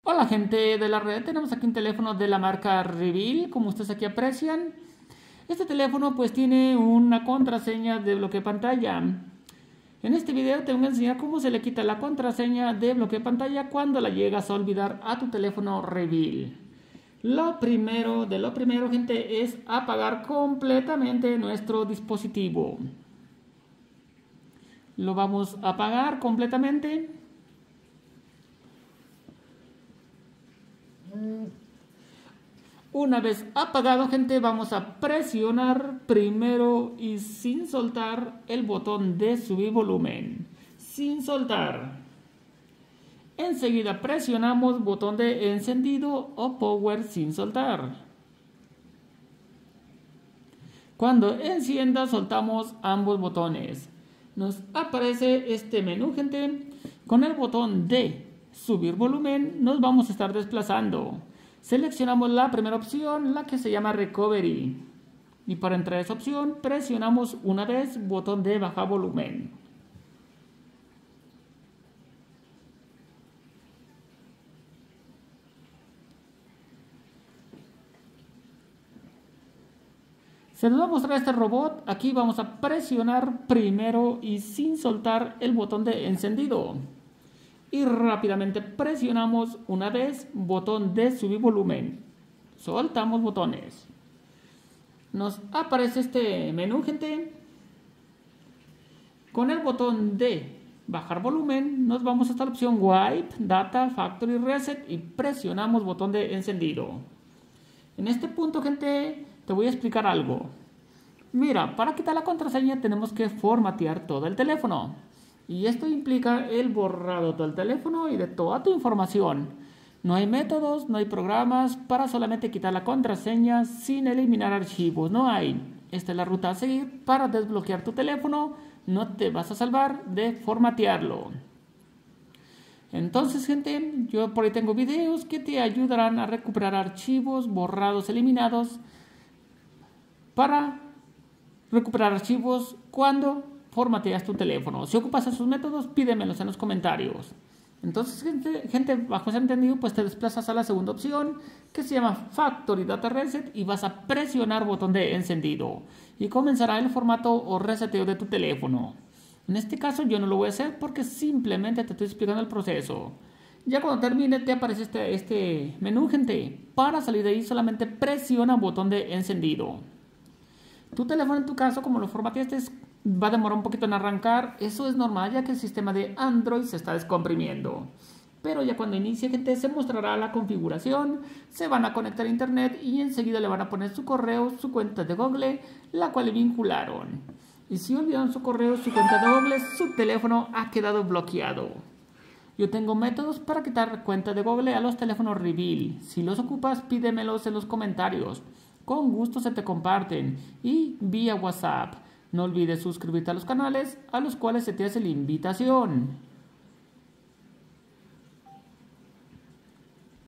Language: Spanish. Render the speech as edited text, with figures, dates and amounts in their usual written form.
Hola gente de la red, tenemos aquí un teléfono de la marca Reveal, como ustedes aquí aprecian. Este teléfono pues tiene una contraseña de bloqueo de pantalla. En este video te voy a enseñar cómo se le quita la contraseña de bloqueo de pantalla cuando la llegas a olvidar a tu teléfono Reveal. Lo primero gente, es apagar completamente nuestro dispositivo. Lo vamos a apagar completamente. Una vez apagado, gente, vamos a presionar primero y sin soltar el botón de subir volumen. Sin soltar. Enseguida presionamos botón de encendido o power sin soltar. Cuando encienda, soltamos ambos botones. Nos aparece este menú, gente. Con el botón de subir volumen nos vamos a estar desplazando. Seleccionamos la primera opción, la que se llama Recovery. Y para entrar a esa opción, presionamos una vez botón de bajar volumen. Se nos va a mostrar este robot. Aquí vamos a presionar primero y sin soltar el botón de encendido. Y rápidamente presionamos una vez botón de subir volumen. Soltamos botones. Nos aparece este menú, gente. Con el botón de bajar volumen nos vamos hasta la opción Wipe, Data, Factory Reset y presionamos botón de encendido. En este punto, gente, te voy a explicar algo. Mira, para quitar la contraseña tenemos que formatear todo el teléfono. Y esto implica el borrado del teléfono y de toda tu información. No hay métodos, no hay programas para solamente quitar la contraseña sin eliminar archivos. No hay. Esta es la ruta a seguir para desbloquear tu teléfono. No te vas a salvar de formatearlo. Entonces, gente, yo por ahí tengo videos que te ayudarán a recuperar archivos borrados, eliminados, para recuperar archivos cuando formateas tu teléfono. Si ocupas esos métodos, pídemelos en los comentarios. Entonces, gente, bajo ese entendido, pues te desplazas a la segunda opción, que se llama Factory Data Reset, y vas a presionar botón de encendido. Y comenzará el formato o reseteo de tu teléfono. En este caso yo no lo voy a hacer porque simplemente te estoy explicando el proceso. Ya cuando termine te aparece este menú, gente. Para salir de ahí solamente presiona botón de encendido. Tu teléfono, en tu caso, como lo formateaste, va a demorar un poquito en arrancar. Eso es normal, ya que el sistema de Android se está descomprimiendo. Pero ya cuando inicie, gente, se mostrará la configuración, se van a conectar a internet y enseguida le van a poner su correo, su cuenta de Google, la cual le vincularon. Y si olvidaron su correo, su cuenta de Google, su teléfono ha quedado bloqueado. Yo tengo métodos para quitar cuenta de Google a los teléfonos Reveal. Si los ocupas, pídemelos en los comentarios. Con gusto se te comparten y vía WhatsApp. No olvides suscribirte a los canales a los cuales se te hace la invitación.